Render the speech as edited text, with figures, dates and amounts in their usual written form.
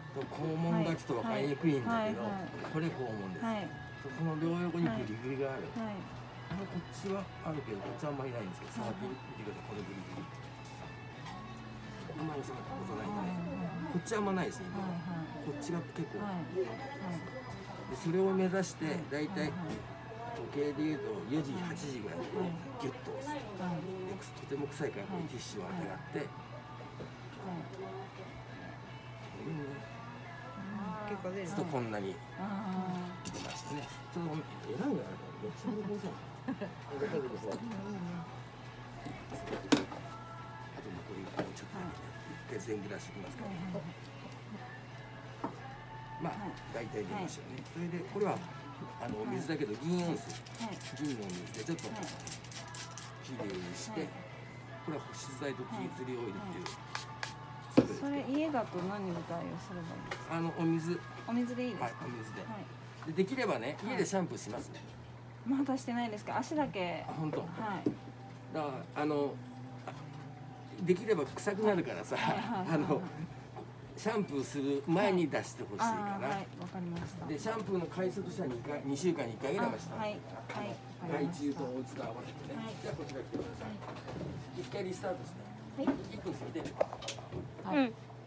肛門がちょっと分かりにくいんだけど、これ肛門です。この両横にグリグリがある。こっちはあるけど、こっちはあんまりないんですけど、触ってみてください。このグリグリ。あんまり押さないんでね。こっちはあんまないですね。こっちが結構。で、それを目指して、だいたい時計でいうと4時、8時ぐらいにギュッと押す。とても臭いから、こうティッシュをあてがって。 結構出る。 ちょっとこんなに出ましてね。ちょっと選んだらめっちゃ難しい。あと残りちょっと一回全グラスいきますから。まあ大体出ましたよね。それでこれはお水だけど銀温水、銀のお水でちょっときれいにして、これは保湿剤とティーツリーオイルっていう。 それ家だと何で代用すればいいですか？ お水。 お水でいいですか？ お水で。できればね、家でシャンプーします。 まだしてないですけど、足だけ。 本当。 はい。 だからできれば臭くなるからさ、シャンプーする前に出してほしいかな。 はい、わかりました。 で、シャンプーの回数としては2週間に1回ぐらいはした。 はい。 害虫とおうちと合わせてね。じゃあこちら来てください。一回リスタートして。1分過ぎてる。 はい。